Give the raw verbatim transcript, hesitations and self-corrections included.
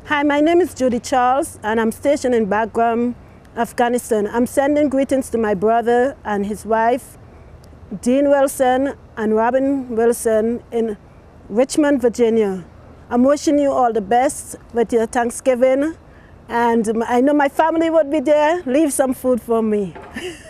Hi, my name is Judy Charles, and I'm stationed in Bagram, Afghanistan. I'm sending greetings to my brother and his wife, Dean Wilson and Robin Wilson in Richmond, Virginia. I'm wishing you all the best with your Thanksgiving, and I know my family would be there. Leave some food for me.